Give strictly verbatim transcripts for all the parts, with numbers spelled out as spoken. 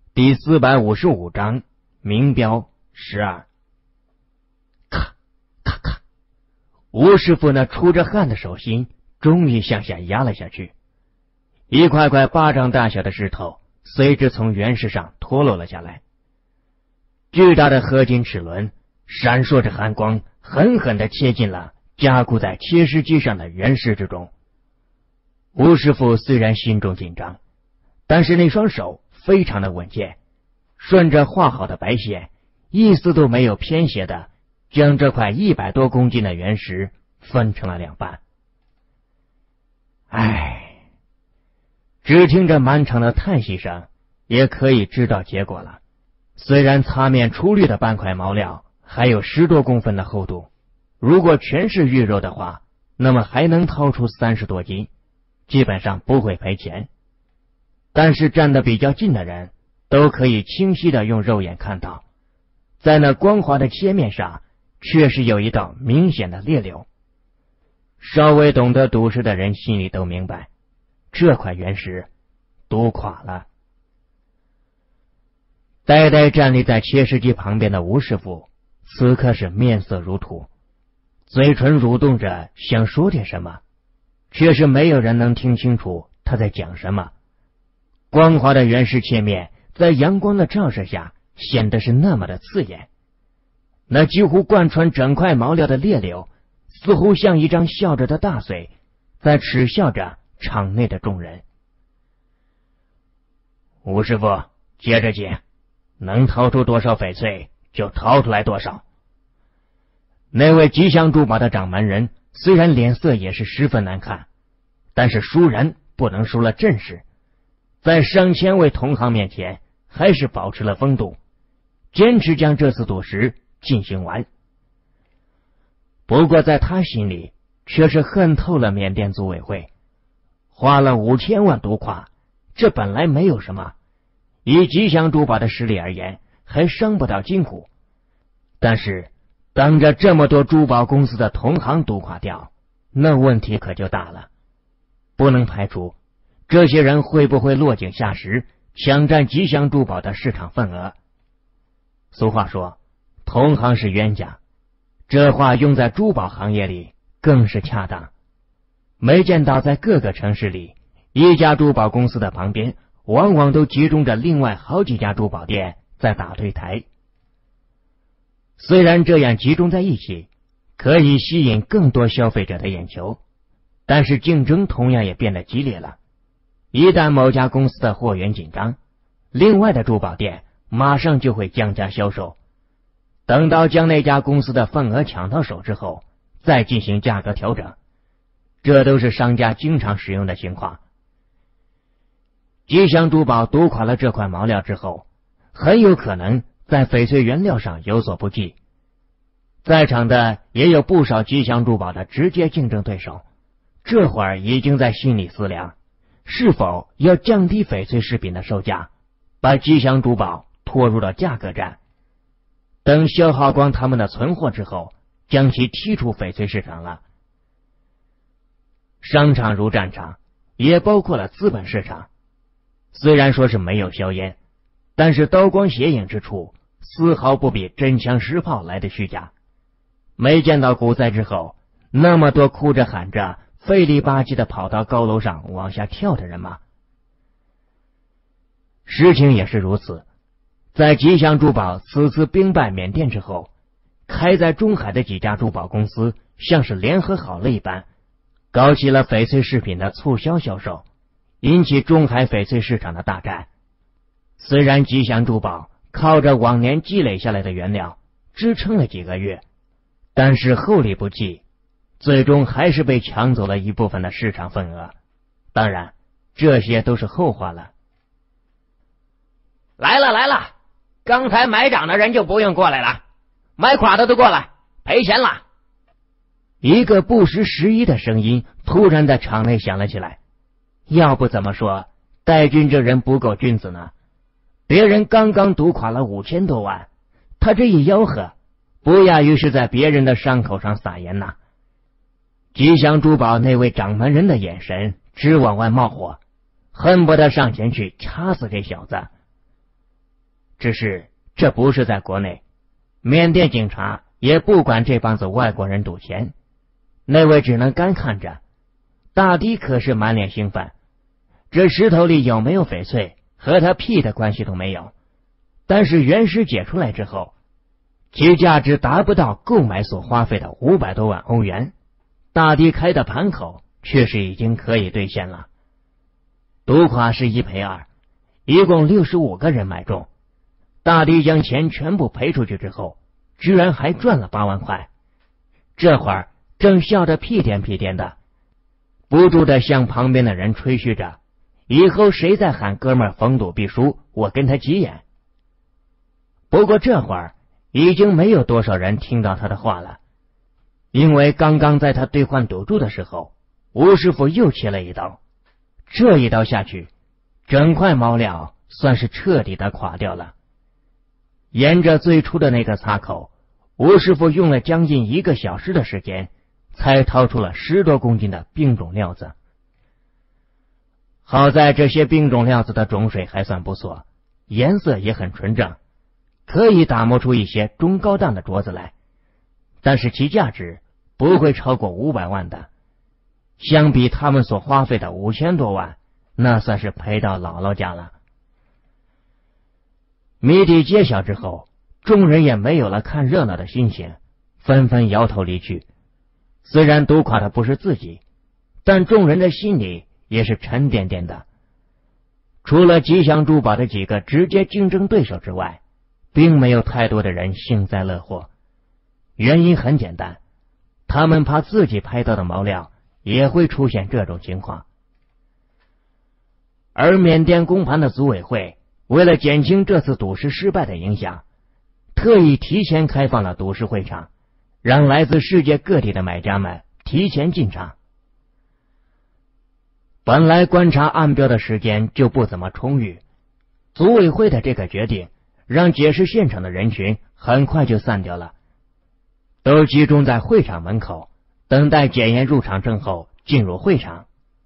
第四百五十五章明标十二。咔咔咔，吴师傅那出着汗的手心终于向下压了下去，一块块巴掌大小的石头随之从原石上脱落了下来。巨大的合金齿轮闪烁着寒光，狠狠地切进了加固在切石机上的原石之中。吴师傅虽然心中紧张，但是那双手非常的稳健，顺着画好的白线，一丝都没有偏斜的将这块一百多公斤的原石分成了两半。唉，只听着漫长的叹息声，也可以知道结果了。虽然擦面出绿的半块毛料还有十多公分的厚度，如果全是玉肉的话，那么还能掏出三十多斤，基本上不会赔钱。但是站得比较近的人都可以清晰的用肉眼看到，在那光滑的切面上确实有一道明显的裂流。稍微懂得赌石的人心里都明白，这块原石赌垮了。呆呆站立在切石机旁边的吴师傅此刻是面色如土，嘴唇蠕动着想说点什么，却是没有人能听清楚他在讲什么。光滑的原石切面在阳光的照射下显得是那么的刺眼，那几乎贯穿整块毛料的裂流似乎像一张笑着的大嘴，在耻笑着场内的众人。吴师傅，接着紧，能掏出多少翡翠就掏出来多少。那位吉祥珠宝的掌门人虽然脸色也是十分难看，但是输人不能输了阵势，在上千位同行面前还是保持了风度，坚持将这次赌石进行完。不过在他心里却是恨透了缅甸组委会，花了五千万赌垮，这本来没有什么，以吉祥珠宝的实力而言还伤不到筋骨，但是当着这么多珠宝公司的同行赌垮掉，那问题可就大了。不能排除这些人会不会落井下石，抢占吉祥珠宝的市场份额。俗话说同行是冤家，这话用在珠宝行业里更是恰当。没见到在各个城市里，一家珠宝公司的旁边往往都集中着另外好几家珠宝店在打对台。虽然这样集中在一起可以吸引更多消费者的眼球，但是竞争同样也变得激烈了。一旦某家公司的货源紧张，另外的珠宝店马上就会降价销售，等到将那家公司的份额抢到手之后，再进行价格调整，这都是商家经常使用的情况。吉祥珠宝赌垮了这块毛料之后，很有可能在翡翠原料上有所不济。在场的也有不少吉祥珠宝的直接竞争对手，这会儿已经在心里思量，是否要降低翡翠饰品的售价，把吉祥珠宝拖入了价格战，等消耗光他们的存货之后，将其踢出翡翠市场了。商场如战场，也包括了资本市场。虽然说是没有硝烟，但是刀光血影之处丝毫不比真枪实炮来的虚假。没见到股灾之后那么多哭着喊着费力吧唧的跑到高楼上往下跳的人吗？事情也是如此。在吉祥珠宝此次兵败缅甸之后，开在中海的几家珠宝公司像是联合好了一般，搞起了翡翠饰品的促销销售，引起中海翡翠市场的大战。虽然吉祥珠宝靠着往年积累下来的原料支撑了几个月，但是厚礼不济，最终还是被抢走了一部分的市场份额。当然这些都是后话了。 来了来了，刚才买涨的人就不用过来了，买垮的都过来，赔钱了。 一个不识时宜的声音突然在场内响了起来。要不怎么说戴军这人不够君子呢？别人刚刚赌垮了五千多万，他这一吆喝不亚于是在别人的伤口上撒盐呐。吉祥珠宝那位掌门人的眼神直往外冒火，恨不得上前去掐死这小子。 只是这不是在国内，缅甸警察也不管这帮子外国人赌钱，那位只能干看着。大抵可是满脸兴奋，这石头里有没有翡翠和他屁的关系都没有，但是原石解出来之后，其价值达不到购买所花费的五百多万欧元，大抵开的盘口确实已经可以兑现了。赌垮是一赔二，一共六十五个人买中，大抵将钱全部赔出去之后，居然还赚了八万块。这会儿正笑得屁颠屁颠的，不住的向旁边的人吹嘘着，以后谁再喊哥们儿逢赌必输，我跟他急眼。不过这会儿已经没有多少人听到他的话了，因为刚刚在他兑换赌注的时候，吴师傅又切了一刀，这一刀下去，整块毛料算是彻底的垮掉了。沿着最初的那个擦口，吴师傅用了将近一个小时的时间，才掏出了十多公斤的冰种料子。好在这些冰种料子的种水还算不错，颜色也很纯正，可以打磨出一些中高档的镯子来，但是其价值不会超过五百万的。相比他们所花费的五千多万，那算是赔到姥姥家了。谜底揭晓之后，众人也没有了看热闹的心情，纷纷摇头离去。虽然赌垮的不是自己，但众人的心里也是沉甸甸的。除了吉祥珠宝的几个直接竞争对手之外，并没有太多的人幸灾乐祸。原因很简单，他们怕自己拍到的毛料也会出现这种情况。而缅甸公盘的组委会为了减轻这次赌石失败的影响，特意提前开放了赌石会场，让来自世界各地的买家们提前进场。本来观察暗标的时间就不怎么充裕，组委会的这个决定让解释现场的人群很快就散掉了，都集中在会场门口，等待检验入场证后进入会场。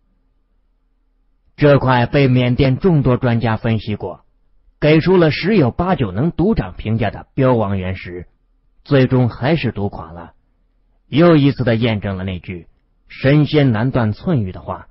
这块被缅甸众多专家分析过，给出了十有八九能赌涨评价的标王原石，最终还是赌垮了，又一次的验证了那句神仙难断寸玉的话。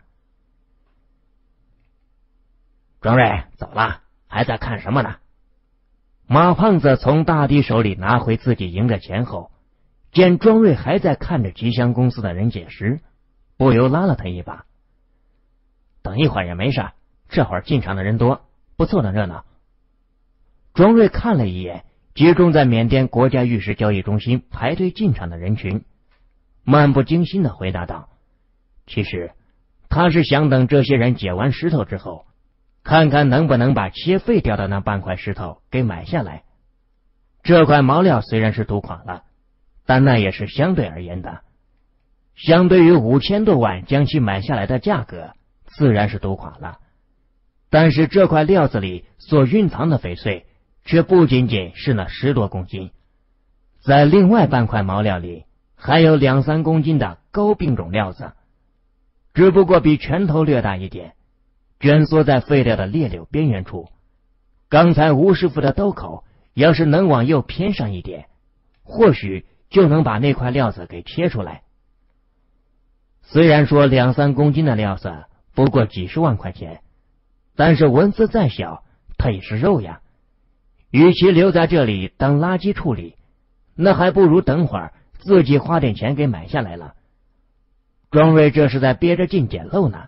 庄瑞，走了，还在看什么呢？马胖子从大弟手里拿回自己赢的钱后，见庄瑞还在看着吉祥公司的人解释，不由拉了他一把。等一会儿也没事，这会儿进场的人多，不凑等热闹。庄瑞看了一眼集中在缅甸国家玉石交易中心排队进场的人群，漫不经心的回答道，其实他是想等这些人解完石头之后，看看能不能把切废掉的那半块石头给买下来。这块毛料虽然是赌垮了，但那也是相对而言的，相对于五千多万将其买下来的价格，自然是赌垮了。但是这块料子里所蕴藏的翡翠却不仅仅是那十多公斤，在另外半块毛料里还有两三公斤的高病种料子，只不过比拳头略大一点，蜷缩在废料的裂柳边缘处。刚才吴师傅的刀口要是能往右偏上一点，或许就能把那块料子给切出来。虽然说两三公斤的料子不过几十万块钱，但是文字再小，它也是肉呀。与其留在这里当垃圾处理，那还不如等会儿自己花点钱给买下来了。庄瑞这是在憋着劲捡漏呢。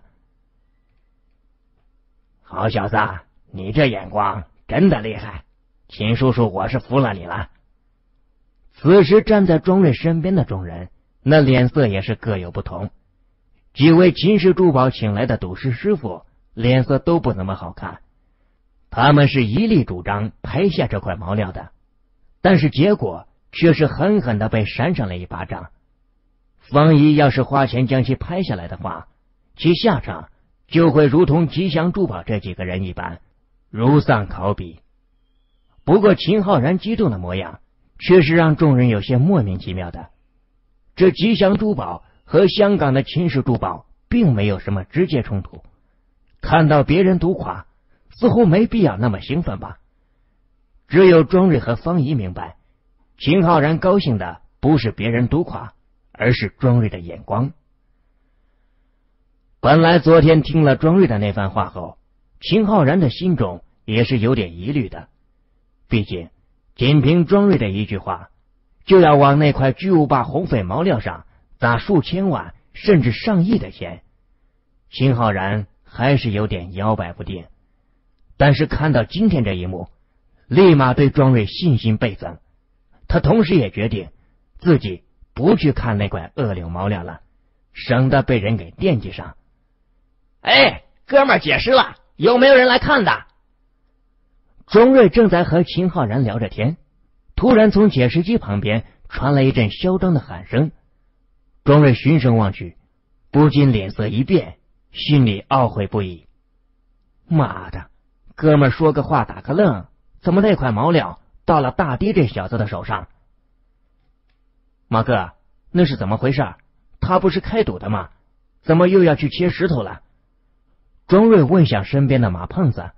好小子，你这眼光真的厉害，秦叔叔我是服了你了。此时站在庄瑞身边的众人，那脸色也是各有不同。几位秦氏珠宝请来的赌师师傅脸色都不怎么好看，他们是一力主张拍下这块毛料的，但是结果却是狠狠的被扇上了一巴掌。方姨要是花钱将其拍下来的话，其下场就会如同吉祥珠宝这几个人一般，如丧考妣。不过秦浩然激动的模样却是让众人有些莫名其妙的。这吉祥珠宝和香港的秦氏珠宝并没有什么直接冲突，看到别人赌垮，似乎没必要那么兴奋吧。 只有庄瑞和方怡明白，秦浩然高兴的不是别人独夸，而是庄瑞的眼光。本来昨天听了庄瑞的那番话后，秦浩然的心中也是有点疑虑的。毕竟仅凭庄瑞的一句话，就要往那块巨无霸红翡毛料上砸数千万甚至上亿的钱，秦浩然还是有点摇摆不定。但是看到今天这一幕，立马对庄瑞信心倍增。他同时也决定自己不去看那块恶柳毛料了，省得被人给惦记上。 哎，哥们儿解释了，有没有人来看的？ 庄瑞正在和秦浩然聊着天，突然从解释机旁边传来一阵嚣张的喊声。庄瑞循声望去，不禁脸色一变，心里懊悔不已。妈的，哥们儿说个话打个愣，怎么那块毛料到了大堤这小子的手上？马哥，那是怎么回事？他不是开赌的吗？怎么又要去切石头了？庄瑞问向身边的马胖子。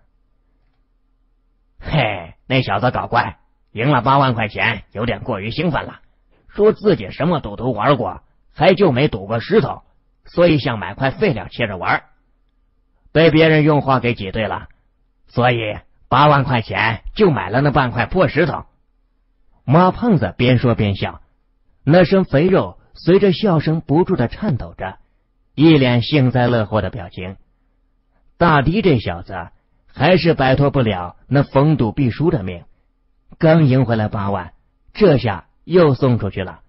嘿，那小子搞怪，赢了八万块钱，有点过于兴奋了，说自己什么赌都玩过，还就没赌过石头，所以想买块废料切着玩，被别人用话给挤兑了，所以八万块钱就买了那半块破石头。 马胖子边说边笑，那身肥肉随着笑声不住的颤抖着，一脸幸灾乐祸的表情。大迪这小子还是摆脱不了那逢赌必输的命，刚赢回来八万，这下又送出去了。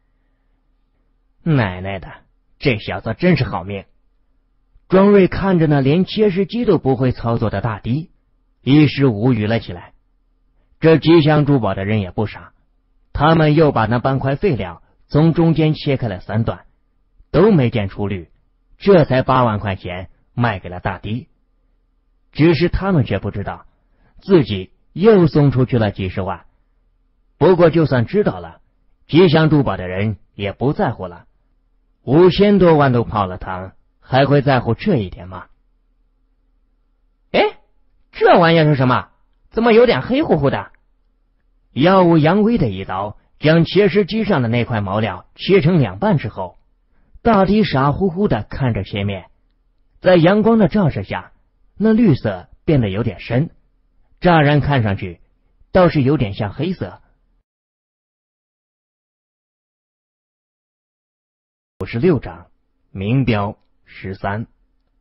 奶奶的，这小子真是好命。庄瑞看着那连切石机都不会操作的大迪，一时无语了起来。这吉祥珠宝的人也不傻，他们又把那半块废料从中间切开了三段，都没见出绿，这才八万块钱卖给了大迪。只是他们却不知道，自己又送出去了几十万。不过就算知道了，吉祥珠宝的人也不在乎了，五千多万都泡了汤，还会在乎这一点吗？ 哎，这玩意儿是什么？怎么有点黑乎乎的？ 耀武扬威的一刀将切石机上的那块毛料切成两半之后，大迪傻乎乎的看着切面，在阳光的照射下，那绿色变得有点深，乍然看上去倒是有点像黑色。五十六章明标十三。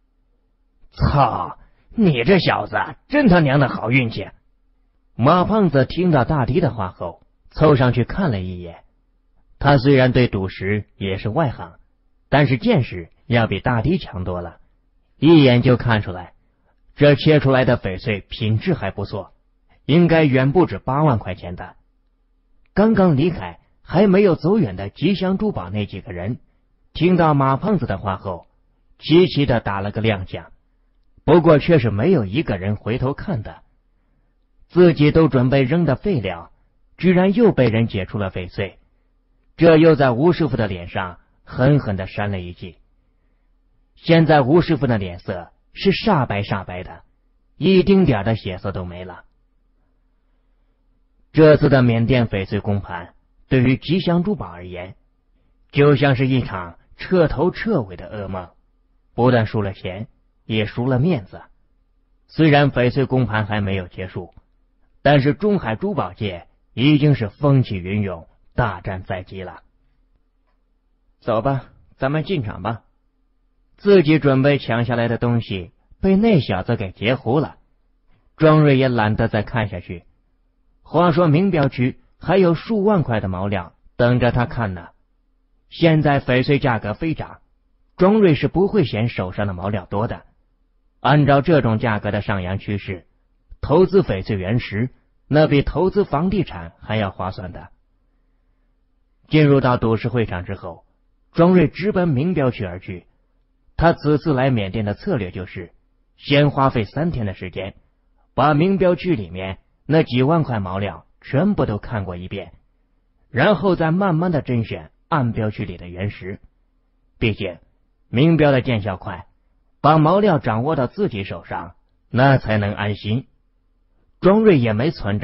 操，你这小子真他娘的好运气！ 马胖子听到大迪的话后，凑上去看了一眼。他虽然对赌石也是外行，但是见识要比大迪强多了，一眼就看出来这切出来的翡翠品质还不错，应该远不止八万块钱的。刚刚离开还没有走远的吉祥珠宝那几个人，听到马胖子的话后，齐齐的打了个踉跄，不过却是没有一个人回头看的。自己都准备扔的废料，居然又被人解出了翡翠，这又在吴师傅的脸上狠狠的扇了一记。现在吴师傅的脸色是煞白煞白的，一丁点的血色都没了。这次的缅甸翡翠公盘对于吉祥珠宝而言，就像是一场彻头彻尾的噩梦，不但输了钱，也输了面子。虽然翡翠公盘还没有结束，但是中海珠宝界已经是风起云涌，大战在即了。走吧，咱们进场吧。自己准备抢下来的东西被那小子给截胡了，庄瑞也懒得再看下去。话说明标区还有数万块的毛料等着他看呢。现在翡翠价格飞涨，庄瑞是不会嫌手上的毛料多的。按照这种价格的上扬趋势，投资翡翠原石那比投资房地产还要划算的。进入到赌石会场之后，庄瑞直奔明标区而去。他此次来缅甸的策略就是先花费三天的时间，把明标区里面那几万块毛料全部都看过一遍，然后再慢慢的甄选暗标区里的原石。毕竟明标的见效快，把毛料掌握到自己手上，那才能安心。庄瑞也没存着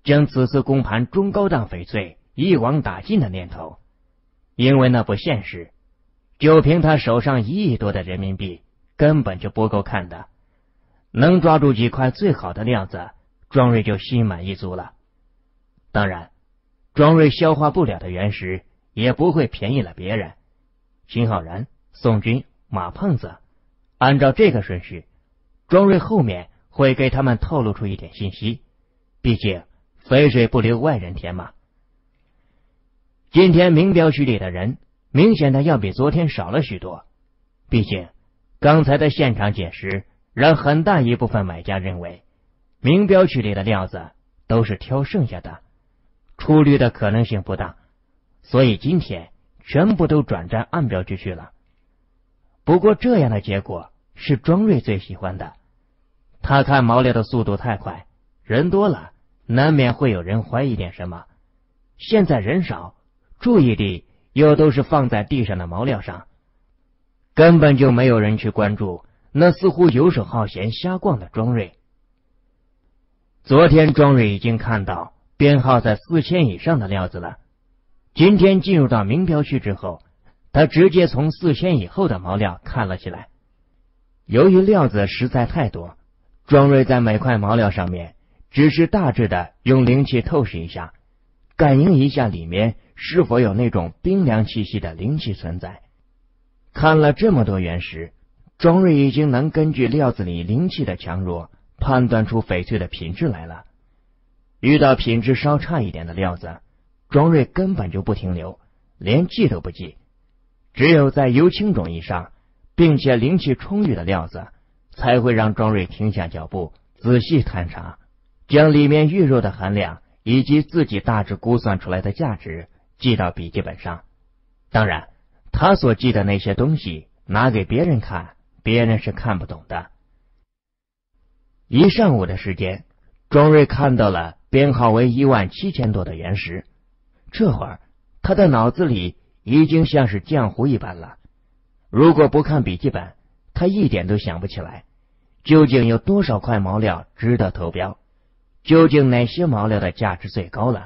将此次公盘中高档翡翠一网打尽的念头，因为那不现实，就凭他手上一亿多的人民币根本就不够看的，能抓住几块最好的料子，庄瑞就心满意足了。当然，庄瑞消化不了的原石也不会便宜了别人。秦浩然、宋军、马胖子，按照这个顺序，庄瑞后面会给他们透露出一点信息，毕竟肥水不流外人田嘛。今天名标区里的人明显的要比昨天少了许多，毕竟刚才的现场解释让很大一部分买家认为名标区里的料子都是挑剩下的，出绿的可能性不大，所以今天全部都转战暗标区去了。不过这样的结果是庄瑞最喜欢的，他看毛料的速度太快，人多了难免会有人怀疑点什么，现在人少，注意力又都是放在地上的毛料上，根本就没有人去关注那似乎游手好闲瞎逛的庄瑞。昨天庄瑞已经看到编号在四千以上的料子了，今天进入到名标区之后，他直接从四千以后的毛料看了起来。由于料子实在太多，庄瑞在每块毛料上面只是大致的用灵气透视一下，感应一下里面是否有那种冰凉气息的灵气存在。看了这么多原石，庄瑞已经能根据料子里灵气的强弱判断出翡翠的品质来了。遇到品质稍差一点的料子，庄瑞根本就不停留，连记都不记。只有在油青种以上并且灵气充裕的料子，才会让庄瑞停下脚步，仔细探查，将里面玉肉的含量以及自己大致估算出来的价值记到笔记本上。当然，他所记的那些东西拿给别人看，别人是看不懂的。一上午的时间，庄瑞看到了编号为一万七千多的原石，这会儿他的脑子里已经像是浆糊一般了。如果不看笔记本，他一点都想不起来究竟有多少块毛料值得投标，究竟哪些毛料的价值最高了。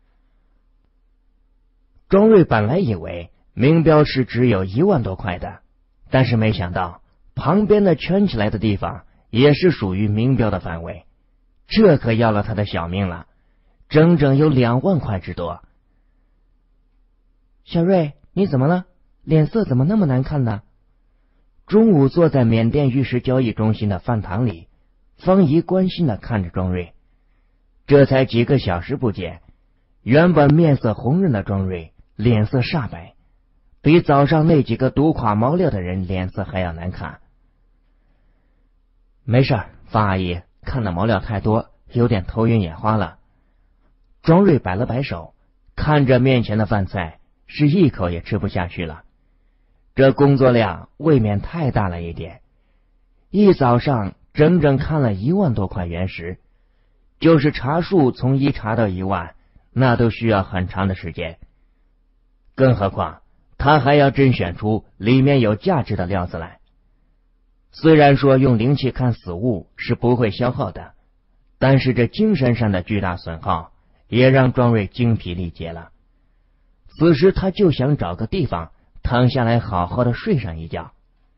庄瑞本来以为名标是只有一万多块的，但是没想到旁边的圈起来的地方也是属于名标的范围，这可要了他的小命了，整整有两万块之多。小瑞，你怎么了？脸色怎么那么难看呢？中午坐在缅甸玉石交易中心的饭堂里，方怡关心的看着庄瑞。这才几个小时不见，原本面色红润的庄瑞脸色煞白，比早上那几个独垮毛料的人脸色还要难看。没事，方阿姨，看的毛料太多，有点头晕眼花了。庄瑞摆了摆手，看着面前的饭菜，是一口也吃不下去了。这工作量未免太大了一点，一早上整整看了一万多块原石，就是查数从一查到一万，那都需要很长的时间。更何况他还要甄选出里面有价值的料子来。虽然说用灵气看死物是不会消耗的，但是这精神上的巨大损耗也让庄瑞精疲力竭了。此时他就想找个地方躺下来好好的睡上一觉。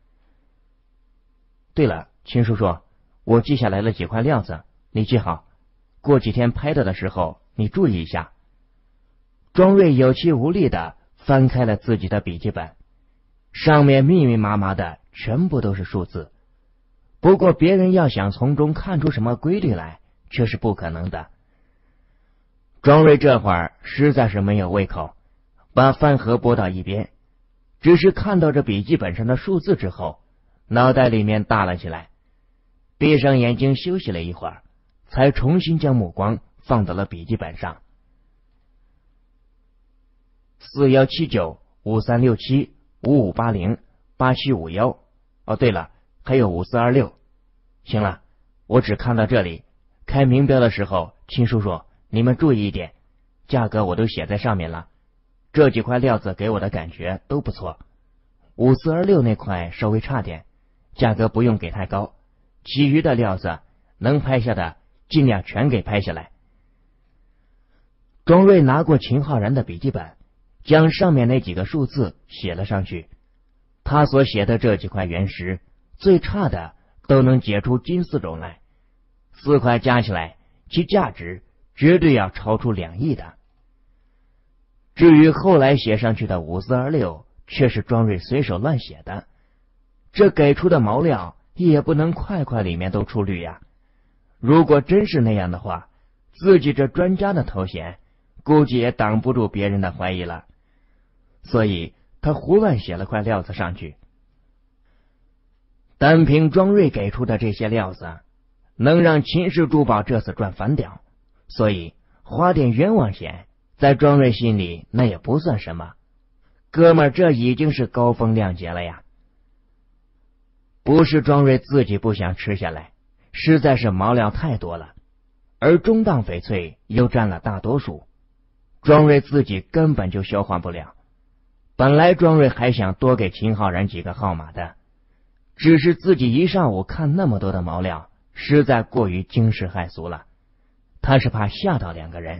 对了，秦叔叔，我记下来了几块料子，你记好，过几天拍到的时候你注意一下。庄瑞有气无力的翻开了自己的笔记本，上面密密麻麻的全部都是数字，不过别人要想从中看出什么规律来，却是不可能的。庄瑞这会儿实在是没有胃口，把饭盒拨到一边，只是看到这笔记本上的数字之后，脑袋里面大了起来，闭上眼睛休息了一会儿，才重新将目光放到了笔记本上。四一七九五三六七五五八零八七五一，哦对了，还有五四二六。行了，我只看到这里，开名标的时候，秦叔叔你们注意一点，价格我都写在上面了。这几块料子给我的感觉都不错，五四二六那块稍微差点，价格不用给太高，其余的料子能拍下的尽量全给拍下来。 庄瑞拿过秦浩然的笔记本，将上面那几个数字写了上去。他所写的这几块原石，最差的都能解出金丝种来，四块加起来，其价值绝对要超出两亿的。至于后来写上去的五四二六，却是庄瑞随手乱写的，这给出的毛料也不能块块里面都出绿呀。如果真是那样的话，自己这专家的头衔估计也挡不住别人的怀疑了，所以他胡乱写了块料子上去。单凭庄瑞给出的这些料子，能让秦氏珠宝这次赚翻掉，所以花点冤枉钱在庄瑞心里那也不算什么。哥们儿，这已经是高风亮节了呀。不是庄瑞自己不想吃下来，实在是毛料太多了，而中档翡翠又占了大多数，庄瑞自己根本就消化不了。本来庄瑞还想多给秦浩然几个号码的，只是自己一上午看那么多的毛料，实在过于惊世骇俗了，他是怕吓到两个人。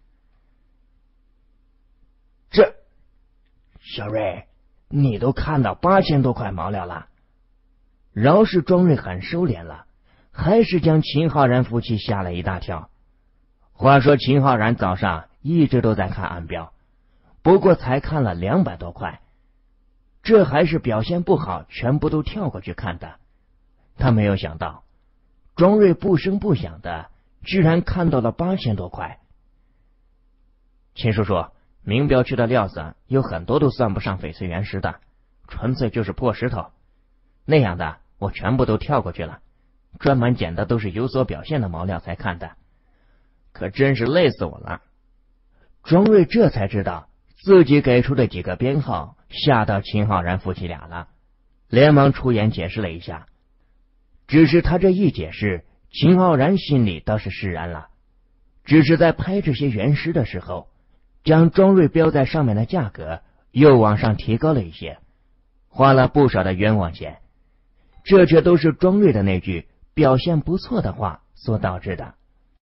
这小瑞，你都看到八千多块毛料了。饶是庄瑞很收敛了，还是将秦浩然夫妻吓了一大跳。话说秦浩然早上一直都在看暗标，不过才看了两百多块，这还是表现不好全部都跳过去看的。他没有想到庄瑞不声不响的居然看到了八千多块。秦叔叔，明标区的料子有很多都算不上翡翠原石的，纯粹就是破石头，那样的我全部都跳过去了，专门捡的都是有所表现的毛料才看的，可真是累死我了。庄瑞这才知道自己给出的几个编号吓到秦浩然夫妻俩了，连忙出言解释了一下。只是他这一解释，秦浩然心里倒是释然了，只是在拍这些原石的时候，将庄瑞标在上面的价格又往上提高了一些，花了不少的冤枉钱，这却都是庄瑞的那句表现不错的话所导致的。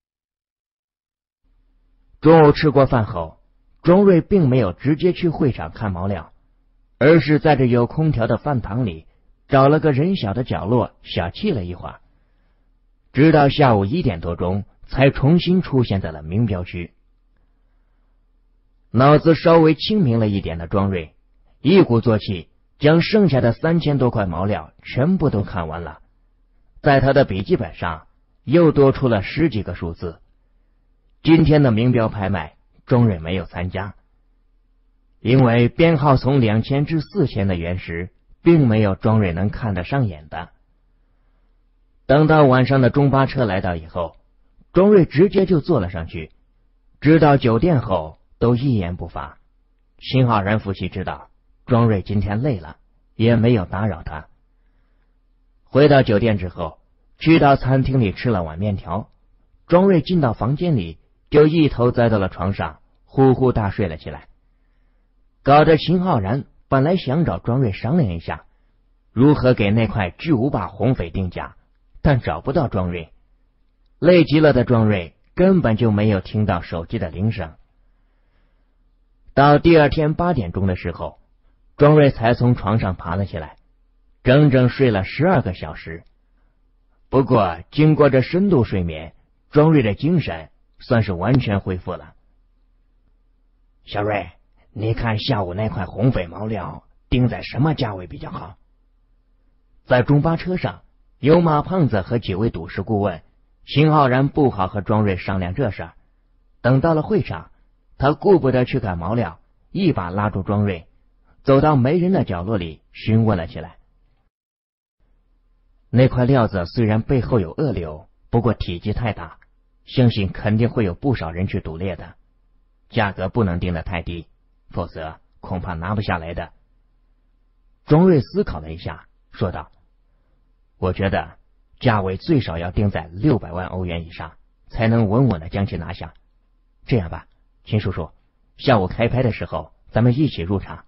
中午吃过饭后，庄瑞并没有直接去会场看毛料，而是在这有空调的饭堂里找了个人小的角落小憩了一会儿，直到下午一点多钟才重新出现在了明标区。脑子稍微清明了一点的庄瑞一鼓作气将剩下的三千多块毛料全部都看完了，在他的笔记本上又多出了十几个数字。今天的明标拍卖庄瑞没有参加，因为编号从两千至四千的原石并没有庄瑞能看得上眼的。等到晚上的中巴车来到以后，庄瑞直接就坐了上去，直到酒店后都一言不发。秦浩然夫妻知道庄瑞今天累了，也没有打扰他。回到酒店之后，去到餐厅里吃了碗面条，庄瑞进到房间里就一头栽到了床上，呼呼大睡了起来，搞得秦浩然本来想找庄瑞商量一下如何给那块巨无霸红翡定价，但找不到庄瑞。累极了的庄瑞根本就没有听到手机的铃声。到第二天八点钟的时候，庄瑞才从床上爬了起来，整整睡了十二个小时。不过经过这深度睡眠，庄瑞的精神算是完全恢复了。小瑞，你看下午那块红翡毛料定在什么价位比较好？在中巴车上，有马胖子和几位赌石顾问，秦浩然不好和庄瑞商量这事儿。等到了会场，他顾不得去看毛料，一把拉住庄瑞，走到没人的角落里询问了起来。那块料子虽然背后有恶瘤，不过体积太大，相信肯定会有不少人去赌猎的，价格不能定得太低，否则恐怕拿不下来的。庄瑞思考了一下，说道：我觉得价位最少要定在六百万欧元以上，才能稳稳的将其拿下。这样吧，秦叔叔，下午开拍的时候咱们一起入场，